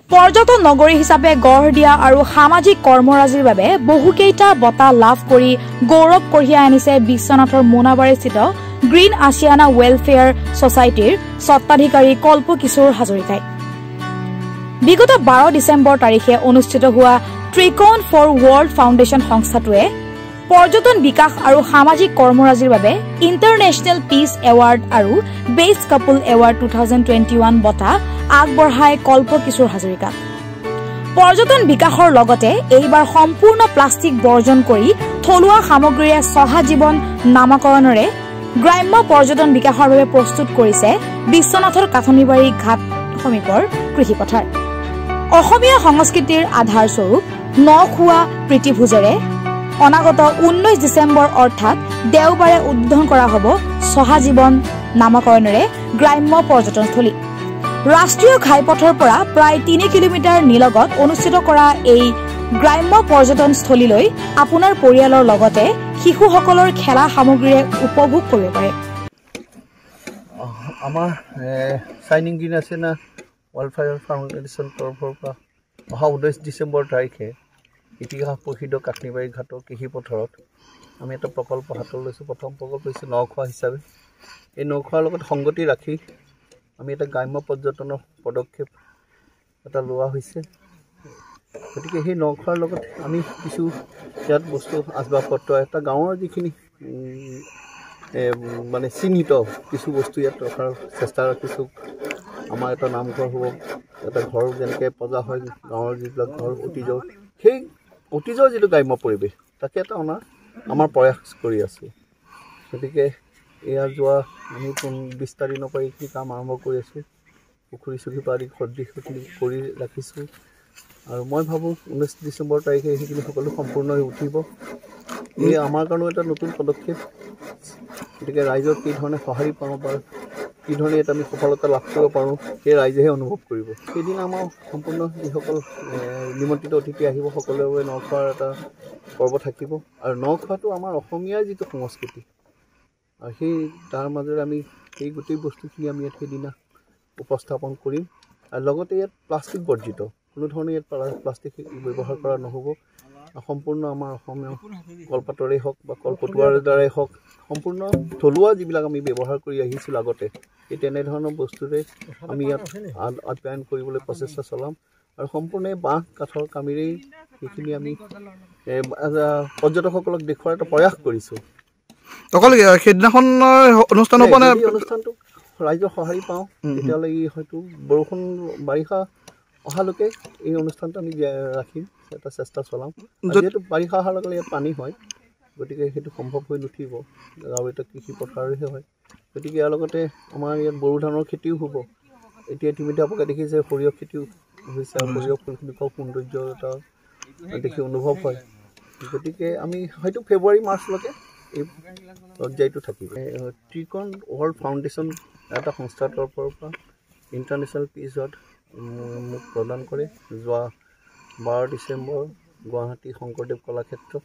পৰ্যটন নগৰী হিচাপে গঢ় দিয়া আৰু সামাজিক কৰ্মৰাজিৰ বাবে বহুকেইটা বঁটা লাভ কৰি গৌৰৱ কঢ়িয়াই আনিছে বিশ্বনাথৰ মোনাবাৰীস্থিত গ্ৰীণ আছিয়ানা ৱেলফেয়াৰ ছচাইটিৰ স্বত্বাধিকাৰী কল্পকিশোৰ হাজৰিকাই। বিগত 12 ডিচেম্বৰ তাৰিখে অনুষ্ঠিত হোৱা ট্ৰিকন ফৰ ৱৰ্ল্ড ফাউণ্ডেশ্যন সংস্থাটোৱে পৰ্যটন বিকাশ আৰু সামাজিক কৰ্মৰাজিৰ বাবে ইণ্টাৰনেশ্যনেল পিচ এৱাৰ্ড আৰু বেষ্ট কাপল এৱাৰ্ড 2021 বঁটা আগবঢ়ায় কল্পকিশোৰ হাজৰিকাক। পৰ্যটন বিকাশৰ লগতে এইবাৰ সম্পূৰ্ণ প্লাষ্টিক বৰ্জন কৰি থলুৱা সামগ্ৰীৰে চহা জীৱন নামকৰণেৰে গ্ৰাম্য পৰ্যটন বিকাশৰ বাবে প্ৰস্তুত কৰিছে বিশ্বনাথৰ কাঠনিবাৰী ঘাট সমীপৰ কৃষিপথাৰ। অসমীয়া সংস্কৃতিৰ আধাৰস্বৰূপ নখোৱা প্ৰীতিভোজেৰে অনাগত 19 ডিচেম্বৰ অৰ্থাৎ দেওবাৰে উদ্বোধন কৰা হ'ব চহা জীৱন নামকৰণেৰে গ্ৰাম্য পৰ্যটনস্থলী। ৰাষ্ট্ৰীয় ঘাইপথৰ পৰা প্ৰায় 3 কিলোমিটাৰ নিলগত অনুষ্ঠিত কৰা এই গ্ৰাম্য পৰ্যটনস্থলীলৈ আপোনাৰ পৰিয়ালৰ লগতে শিশুসকলৰ খেলা সামগ্ৰীৰে উপভোগ কৰিব পাৰে। আমাৰ shining green Ashiana welfare foundation তৰফৰ পৰা অহা 19 ডিচেম্বৰ তাৰিখে ইতিহাস প্ৰসিদ্ধ কাঠনিবাৰী ঘাটৰ কৃষিপথাৰত আমি এটা প্ৰকল্প হাতত লৈছোঁ। প্ৰথম প্ৰকল্প হৈছে নখোৱা হিচাপে। এই নখোৱাৰ লগত সংগতি ৰাখি আমি এটা গ্ৰাম্য পৰ্যটনৰ পদক্ষেপ এটা লোৱা হৈছে। গতিকে সেই নখোৱাৰ লগত আমি কিছু ইয়াত বস্তু আচবাব পত্ৰ এটা গাঁৱৰ যিখিনি মানে চিহ্নিত কিছু বস্তু ইয়াত ৰখাৰ চেষ্টা ৰাখিছোঁ। আমাৰ এটা নামঘৰ হ'ব, এটা ঘৰ যেনেকৈ পজা হয় গাঁৱৰ যিবিলাক ঘৰ অতীজৰ, সেই অতীজৰ যিটো গ্ৰাম্য পৰিৱেশ তাকে এটা আমাৰ প্ৰয়াস কৰি আছোঁ। গতিকে এয়া যোৱা আমি 20 তাৰিখৰ পৰা এইখিনি কাম আৰম্ভ কৰি আছোঁ। পুখুৰী চুখুৰী পৰা আদি সদৃশ কৰি ৰাখিছোঁ আৰু মই ভাবোঁ 19 ডিচেম্বৰ তাৰিখে সেইখিনি সকলো সম্পূৰ্ণ হৈ উঠিব। এই আমাৰ কাৰণেও এটা নতুন পদক্ষেপ। গতিকে ৰাইজক কি ধৰণে সঁহাৰি পাওঁ বা কি ধৰণে এটা আমি সফলতা লাভ কৰিব পাৰোঁ সেই ৰাইজেহে অনুভৱ কৰিব। সেইদিনা আমাৰ সম্পূৰ্ণ যিসকল নিমন্ত্ৰিত অতিথি আহিব সকলোৰে বাবে নখোৱাৰ এটা পৰ্ব থাকিব আৰু নখোৱাটো আমাৰ অসমীয়াৰ যিটো সংস্কৃতি আৰু সেই তাৰ মাজেৰে আমি সেই গোটেই বস্তুখিনি আমি ইয়াত সেইদিনা উপস্থাপন কৰিম। আৰু লগতে ইয়াত প্লাষ্টিক বৰ্জিত, কোনো ধৰণে ইয়াত প্লাষ্টিক ব্যৱহাৰ কৰা নহ'ব। সম্পূৰ্ণ আমাৰ অসমীয়া কলপাতৰেই হওক বা কলপটুৱাৰ দ্বাৰাই হওক সম্পূৰ্ণ থলুৱা যিবিলাক আমি ব্যৱহাৰ কৰি আহিছিলোঁ আগতে, এই তেনেধৰণৰ বস্তুৰে আমি ইয়াত আপ্যায়ন কৰিবলৈ প্ৰচেষ্টা চলাম আৰু সম্পূৰ্ণ বাঁহ কাঠৰ কামিৰেই সেইখিনি আমি পৰ্যটকসকলক দেখুওৱাৰ এটা প্ৰয়াস কৰিছোঁ। অকল সেইদিনাখন অনুষ্ঠান হ'ব নে? অনুষ্ঠানটো ৰাইজৰ সঁহাৰি পাওঁ তেতিয়াহ'লে হয়তো বৰষুণ বাৰিষা অহালৈকে এই অনুষ্ঠানটো আমি ৰাখিম, এটা চেষ্টা চলাম। যিহেতু বাৰিষা অহাৰ লগে ইয়াত পানী হয়, গতিকে সেইটো সম্ভৱ হৈ নুঠিব আৰু এটা কৃষি পথাৰহে হয়। গতিকে ইয়াৰ লগতে আমাৰ ইয়াত বড়ো ধানৰ খেতিও হ'ব। এতিয়া ইতিমধ্যে আপোনালোকে দেখিছে সৰিয়হ খেতিও হৈছে আৰু সৰিয়হ ফুলখিনি খুব সৌন্দৰ্য এটা দেখি অনুভৱ হয়। গতিকে আমি হয়তো ফেব্ৰুৱাৰী মাৰ্চলৈকে এই পৰ্যায়টো থাকিব। ট্ৰিকন ৱৰ্ল্ড ফাউণ্ডেশ্যন এটা সংস্থাৰ তৰফৰ পৰা ইণ্টাৰনেশ্যনেল পিচ এৱাৰ্ড মোক প্ৰদান কৰে যোৱা 12 ডিচেম্বৰ গুৱাহাটী শংকৰদেৱ কলাক্ষেত্ৰত।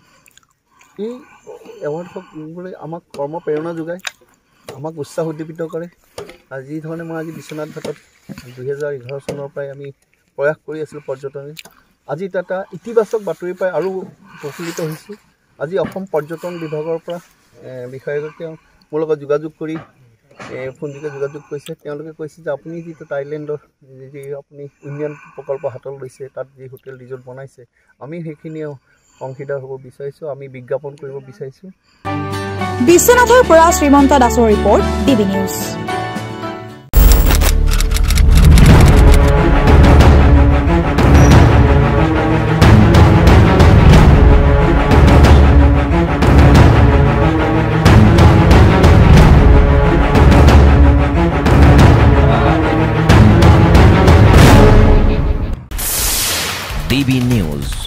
এই এৱাৰ্ডসকলে আমাক কৰ্ম প্ৰেৰণা যোগায়, আমাক উৎসাহ উদ্দীপিত কৰে। আৰু যিধৰণে মই আজি বিশ্বনাথ ঘাটত 2011 চনৰ পৰাই আমি প্ৰয়াস কৰি আছিলোঁ পৰ্যটনে, আজি এটা ইতিবাচক বাতৰি পাই আৰু প্ৰফুল্লিত হৈছোঁ। আজি অসম পৰ্যটন বিভাগৰ পৰা বিষয়াগৰাকীয়ে মোৰ লগত যোগাযোগ কৰি ফোনযোগে যোগাযোগ কৰিছে। তেওঁলোকে কৈছে যে আপুনি যিটো থাইলেণ্ডৰ যি আপুনি উন্নয়ন প্ৰকল্প হাতত লৈছে, তাত যি হোটেল ৰিজৰ্ট বনাইছে, আমি সেইখিনিও অংশীদাৰ হ'ব বিচাৰিছোঁ, আমি বিজ্ঞাপন কৰিব বিচাৰিছোঁ। বিশ্বনাথৰ পৰা শ্ৰীমন্ত দাসৰ report, DB news. DB News.